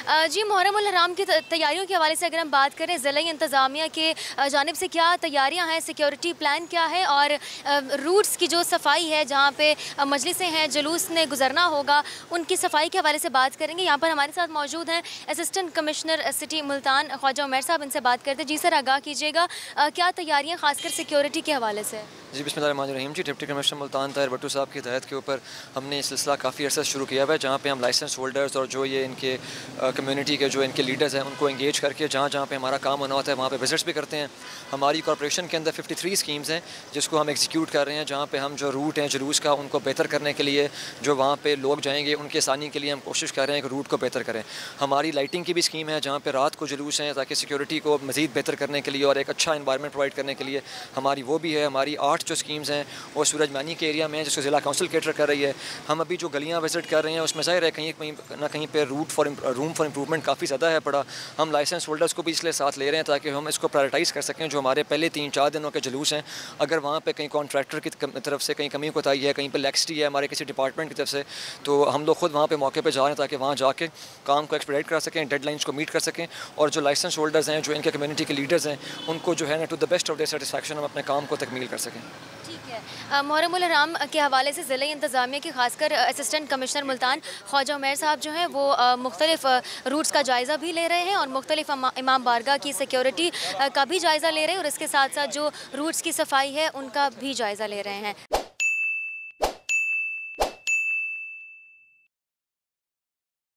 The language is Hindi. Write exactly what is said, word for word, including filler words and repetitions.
अ, जी, मुहर्रम उल हराम की तैयारियों के हवाले से अगर हम बात करें, ज़िला इंतज़ामिया के जानिब से क्या तैयारियां हैं, सिक्योरिटी प्लान क्या है और रूट्स की जो सफाई है जहां पे मजलिसें हैं, जुलूस ने गुजरना होगा, उनकी सफाई के हवाले से बात करेंगे। यहाँ पर हमारे साथ मौजूद हैं assistant commissioner city Multan Khwaja Umair साहब, इनसे बात करते हैं। जी सर, आगाह कीजिएगा, क्या तैयारियाँ खासकर सिक्योरिटी के हवाले से? जी, बिस्मिल्लाहिर्रहमानिर्रहीम। जी, डिप्टी कमिश्नर मुल्तान ताहिर भट्टू साहब की हिदायत के ऊपर हमने ये सिलसिला काफ़ी अर्सा शुरू किया हुआ है, जहाँ पे हम लाइसेंस होल्डर्स और जो ये इनके कम्युनिटी के जो इनके लीडर्स हैं उनको एंगेज करके जहाँ जहाँ पे हमारा काम होना होता है वहाँ पे विजिट्स भी करते हैं। हमारी कॉर्पोरेशन के अंदर फिफ्टी थ्री स्कीम्स हैं जिसको हम एग्जीक्यूट कर रहे हैं, जहाँ पे हम जो रूट हैं जुलूस का उनको बेहतर करने के लिए, जो वहाँ पे लोग जाएंगे उनकी आसानी के लिए हम कोशिश कर रहे हैं कि रूट को बेहतर करें। हमारी लाइटिंग की भी स्कीम है जहाँ पे रात को जुलूस हैं ताकि सिक्योरिटी को मज़ीद बेहतर करने के लिए और एक अच्छा इन्वायरमेंट प्रोवाइड करने के लिए हमारी वो भी है। हमारी आठ जो स्कीम्स हैं वो सूरजमानी के एरिया में है जिसको ज़िला काउंसिल कैटर कर रही है। हम अभी जो गलियाँ विजिट कर रहे हैं उसमें ज़ाहिर है कहीं कहीं ना कहीं पे root for room for improvement काफ़ी ज़्यादा है पड़ा। हम लाइसेंस होल्डर्स को भी इसलिए साथ ले रहे हैं ताकि हम इसको प्रायोरिटाइज़ कर सकें। जो हमारे पहले तीन चार दिनों के जुलूस हैं, अगर वहाँ पे कहीं कॉन्ट्रैक्टर की तरफ से कहीं कमी कोताही है, कहीं पे लैक्सिटी है हमारे किसी डिपार्टमेंट की तरफ से, तो हम लोग खुद वहाँ पे मौके पे जा रहे हैं ताकि वहाँ जाके काम को एक्सपेडाइट कर सकें, डेडलाइंस को मीट कर सकें और जो लाइसेंस होल्डर्स हैं, जो इनके कम्युनिटी के लीडर्स हैं, उनको जो है ना to the best of their satisfaction हम अपने काम को तकमील कर सकें। ठीक है। मुहर्रम उल हराम के हवाले से ज़िला इंतज़ामिया के खासकर असिस्टेंट कमिश्नर मुल्तान ख्वाजा उमैर साहब जो हैं वो मुख्तलिफ रूट्स का जायज़ा भी ले रहे हैं और मुख्तलिफ इमाम बारगाह की सिक्योरिटी का भी जायज़ा ले रहे हैं और इसके साथ साथ जो रूट्स की सफाई है उनका भी जायज़ा ले रहे हैं।